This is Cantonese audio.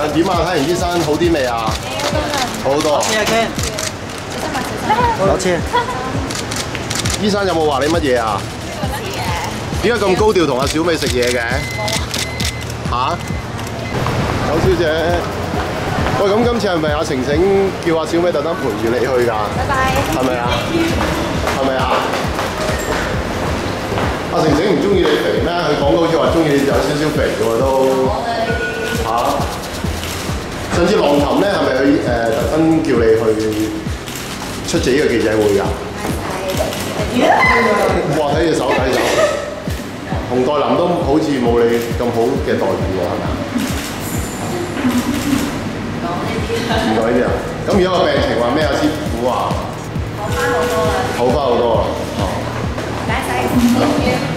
點啊？睇完醫生好啲未啊？好好多。 多謝啊 Ken。多謝。 醫生有冇話你乜嘢啊？點解咁高調同阿小美食嘢嘅？嚇？九小姐，喂，咁今次係咪阿晴晴叫阿小美特登陪住你去㗎？ 拜拜。 係咪啊？係咪啊？阿晴晴唔中意你肥咩？佢講到好似話中意你有少少肥喎都。嚇！上次浪琴咧係咪佢特登叫你去出席呢個記者會㗎？哇！睇隻手睇手，洪黛林都好似冇你咁好嘅待遇喎，係咪啊？唔講呢啲啊！咁而家個病情話咩啊？師傅話好翻好多啦。好翻好多啦。哦。唔該晒。